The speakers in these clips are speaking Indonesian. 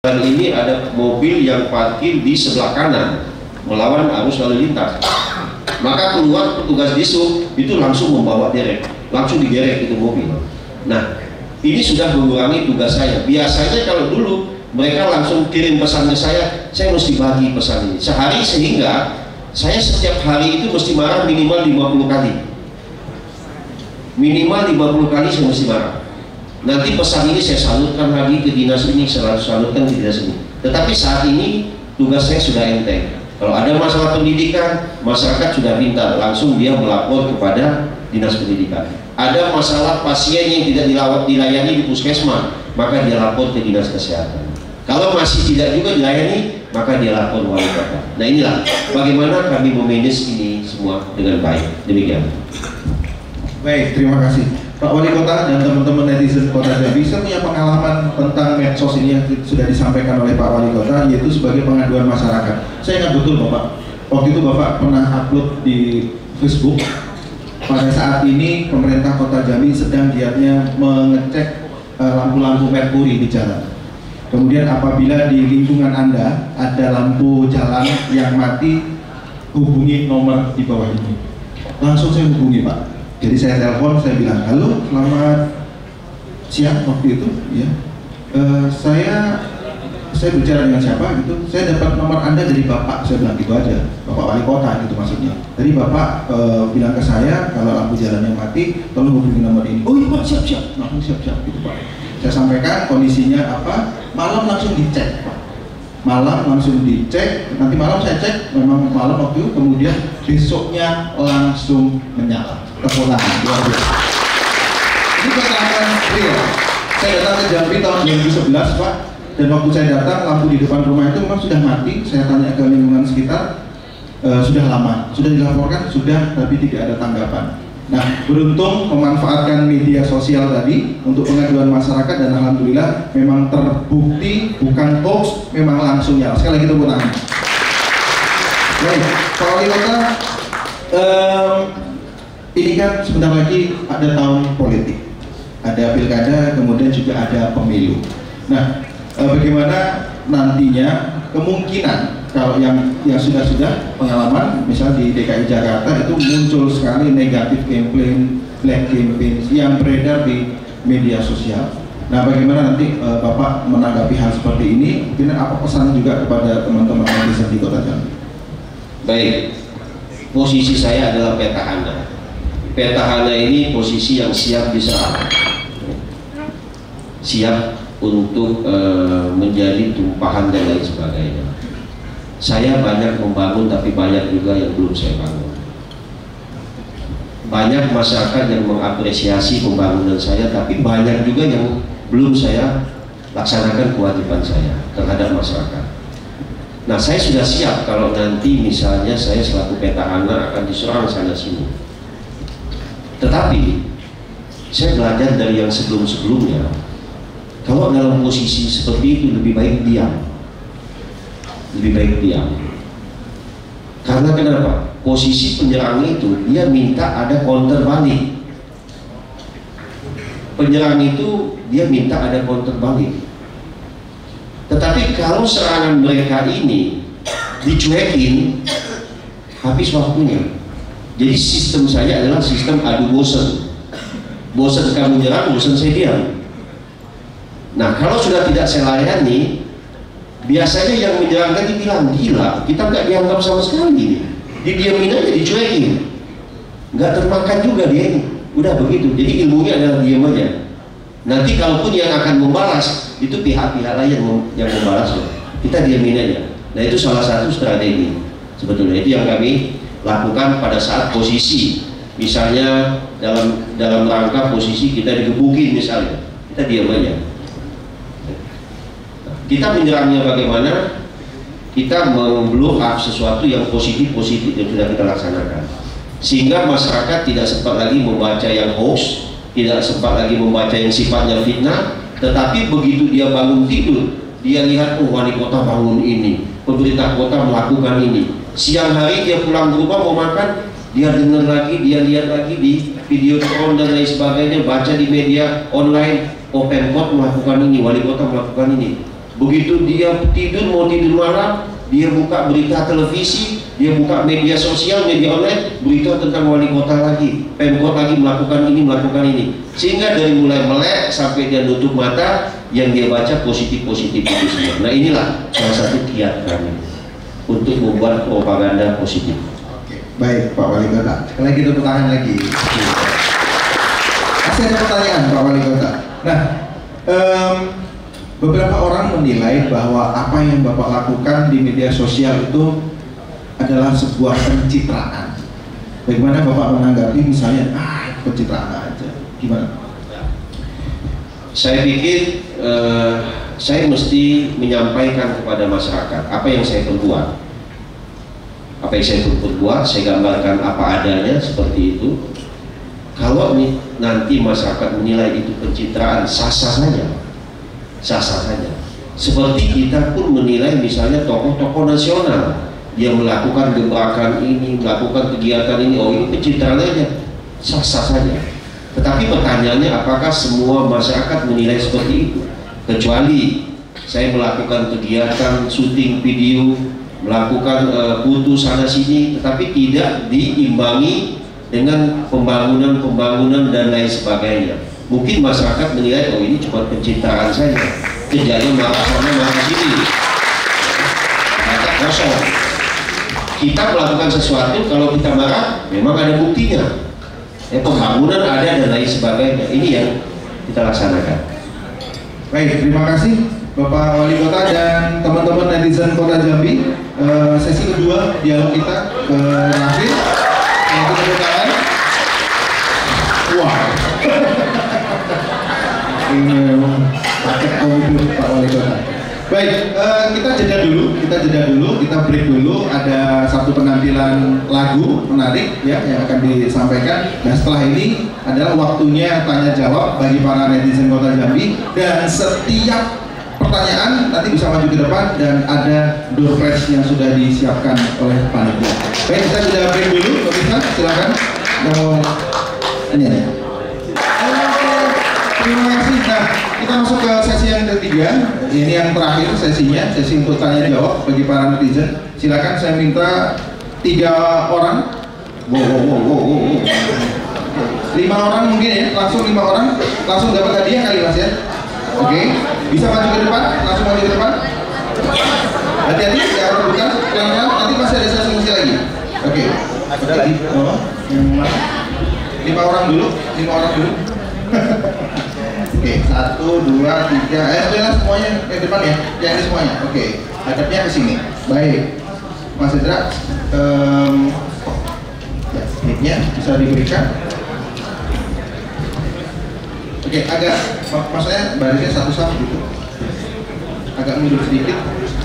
Dan ini ada mobil yang parkir di sebelah kanan melawan arus lalu lintas. Maka keluar petugas dishub itu langsung membawa derek, langsung digerek itu mobil. Nah, ini sudah mengurangi tugas saya. Biasanya kalau dulu mereka langsung kirim pesan ke saya mesti bagi pesan ini sehari, sehingga saya setiap hari itu mesti marah minimal 50 kali. Minimal 50 kali saya mesti marah. Nanti pesan ini saya salurkan lagi ke dinas ini, saya salurkan ke dinas ini. Tetapi saat ini tugas saya sudah enteng. Kalau ada masalah pendidikan, masyarakat sudah pintar, langsung dia melapor kepada dinas pendidikan. Ada masalah pasien yang tidak dilayani di puskesmas, maka dia lapor ke dinas kesehatan. Kalau masih tidak juga dilayani, maka dia lapor wali kota. Nah, inilah bagaimana kami memanage ini semua dengan baik. Demikian. Baik, terima kasih Pak Wali Kota dan teman-teman netizen Kota Jambi. Saya punya pengalaman tentang medsos ini yang sudah disampaikan oleh Pak Wali Kota, yaitu sebagai pengaduan masyarakat. Saya ingat betul Bapak, waktu itu Bapak pernah upload di Facebook. Pada saat ini pemerintah Kota Jambi sedang giatnya mengecek lampu-lampu merkuri di jalan. Kemudian apabila di lingkungan Anda ada lampu jalan yang mati, hubungi nomor di bawah ini. Langsung saya hubungi Pak. Jadi saya telepon, saya bilang, halo, selamat siang waktu itu, ya. Saya bicara dengan siapa gitu. Saya dapat nomor Anda dari Bapak, saya bilang gitu aja, Bapak Wali Kota gitu maksudnya. Jadi Bapak bilang ke saya kalau lampu jalannya mati, tolong hubungi nomor ini. Oh iya Pak, siap, langsung siap gitu Pak. Saya sampaikan kondisinya apa, malam langsung dicek Pak. Malam langsung dicek, nanti malam saya cek, memang malam waktu itu, kemudian besoknya langsung menyala. Terpulang, luar biasa. Ini pengalaman real. Saya datang ke Jambi tahun 2011 Pak, dan waktu saya datang lampu di depan rumah itu memang sudah mati. Saya tanya ke lingkungan sekitar, sudah lama, sudah dilaporkan, sudah, tapi tidak ada tanggapan. Nah, beruntung memanfaatkan media sosial tadi untuk pengaduan masyarakat, dan alhamdulillah memang terbukti bukan hoax, memang langsung nyala. Sekali lagi tepuk tangan. Baik, Pak Wali Kota, ini kan sebentar lagi ada tahun politik, ada pilkada, kemudian juga ada pemilu. Nah, bagaimana nantinya kemungkinan kalau yang sudah pengalaman, misal di DKI Jakarta itu muncul sekali negatif campaign, black campaign yang beredar di media sosial. Nah, bagaimana nanti Bapak menanggapi hal seperti ini? Mungkin apa pesan juga kepada teman-teman netizen di Kota Jambi? Baik, posisi saya adalah petahana. Petahana ini posisi yang siap diserang, siap untuk menjadi tumpahan dan lain sebagainya. Saya banyak membangun, tapi banyak juga yang belum saya bangun. Banyak masyarakat yang mengapresiasi pembangunan saya, tapi banyak juga yang belum saya laksanakan kewajiban saya terhadap masyarakat. Nah, saya sudah siap kalau nanti misalnya saya selaku petahana akan diserang sana sini. Tetapi saya belajar dari yang sebelum-sebelumnya, kalau dalam posisi seperti itu lebih baik diam. Lebih baik diam. Karena kenapa? Posisi penyerang itu dia minta ada counter balik. Penyerang itu dia minta ada counter balik. Tetapi kalau serangan mereka ini dicuekin, habis waktunya. Jadi sistem saya adalah sistem adu bosan. Bosan kamu nyerang, bosan saya diam. Nah, kalau sudah tidak saya layani, biasanya yang menyerang tadi bilang, gila, kita nggak dianggap sama sekali. Didiamin aja, dicuekin. Nggak termakan juga dia ini. Udah begitu. Jadi ilmunya adalah diam aja. Nanti kalaupun yang akan membalas, itu pihak-pihak lain yang membalas. Kita diamin aja. Nah, itu salah satu strategi. Sebetulnya itu yang kami lakukan pada saat posisi, misalnya dalam rangka posisi kita digebukin misalnya, kita diam aja. Kita menyerangnya bagaimana? Kita memblow up sesuatu yang positif yang sudah kita laksanakan, sehingga masyarakat tidak sempat lagi membaca yang hoax, tidak sempat lagi membaca yang sifatnya fitnah. Tetapi begitu dia bangun tidur, dia lihat, oh, wali kota bangun ini, pemerintah kota melakukan ini. Siang hari dia pulang ke rumah mau makan, dia dengar lagi, dia lihat lagi di video call dan lain sebagainya, baca di media online, oh Pemkot melakukan ini, wali kota melakukan ini. Begitu dia tidur, mau tidur malam, dia buka berita televisi, dia buka media sosial, media online, berita tentang wali kota lagi, Pemkot lagi melakukan ini, sehingga dari mulai melek sampai dia nutup mata, yang dia baca positif-positif itu semua. Nah, inilah salah satu kiat kami untuk membuat propaganda positif. Oke, baik Pak Wali Kota. Sekali lagi tepuk tangan lagi. Masih ada pertanyaan Pak Wali Kota. Nah, beberapa orang menilai bahwa apa yang Bapak lakukan di media sosial itu adalah sebuah pencitraan. Bagaimana Bapak menanggapi misalnya, pencitraan aja, gimana? Saya pikir saya mesti menyampaikan kepada masyarakat apa yang saya perbuat. Apa yang saya perbuat, saya gambarkan apa adanya seperti itu. Kalau nanti masyarakat menilai itu pencitraan, sah-sah saja. Sah-sah saja. Seperti kita pun menilai misalnya tokoh-tokoh nasional yang melakukan gebrakan ini, melakukan kegiatan ini, oh ini pencitraan aja, sah-sah saja. Tetapi pertanyaannya, apakah semua masyarakat menilai seperti itu? Kecuali saya melakukan kegiatan syuting video, melakukan foto sana sini, tetapi tidak diimbangi dengan pembangunan dan lain sebagainya. Mungkin masyarakat menilai, oh ini cuma pencitraan saja, kejadian marah sana marah sini, kata kosong. Kita melakukan sesuatu, kalau kita marah memang ada buktinya, pembangunan ada dan lain sebagainya. Ini yang kita laksanakan. Baik, terima kasih Bapak Wali Kota dan teman-teman netizen Kota Jambi. Sesi kedua dialog kita berakhir. Untuk tepuk tangan. Wah. Ini memang paket komplit Pak Wali Kota. Baik, kita jeda dulu, kita break dulu. Ada satu penampilan lagu menarik ya yang akan disampaikan. Dan setelah ini adalah waktunya tanya jawab bagi para netizen Kota Jambi, dan setiap pertanyaan nanti bisa maju ke depan dan ada door prize yang sudah disiapkan oleh panitia. Baik, kita sudah break dulu, pemirsa, silakan. Ini. Terima kasih. Nah, kita masuk ke sesi yang ketiga. Ini yang terakhir sesinya, sesi untuk tanya jawab bagi para netizen. Silakan, saya minta 3 orang. 5 orang mungkin ya, langsung 5 orang, langsung dapat hadiah kali Mas ya. Oke, bisa maju ke depan, langsung maju ke depan. Hati-hati, jangan rebutan, pelan-pelan, nanti masih ada sesi lagi. Oke. Yang mana? 5 orang dulu. Oke, 1, 2, 3. Sudah semuanya ke depan ya. Yang ini semuanya. Oke, hadapnya ke sini. Baik, Mas Hendra, ya, mic-nya bisa diberikan. Oke, agak maksudnya barisnya satu satu gitu. Agak mundur sedikit.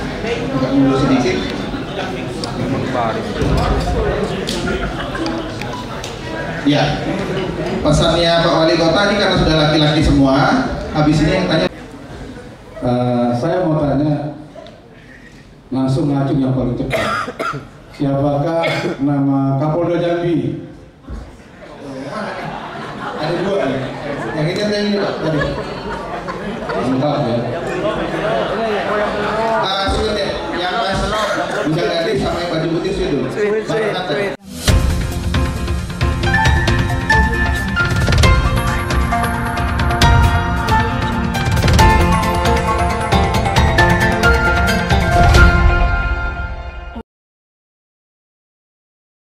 Ya, pesannya Pak Wali Kota ini karena sudah laki-laki semua. Habis ini yang tanya. Saya mau tanya langsung ngacung yang paling cepat. Siapakah nama Kapolda Jambi? Ada 2 nih. Yang ini ada yang ini Pak. Tadi. Mantap ya. Sudah deh. Yang Mas bisa tadi sama yang baju putih itu.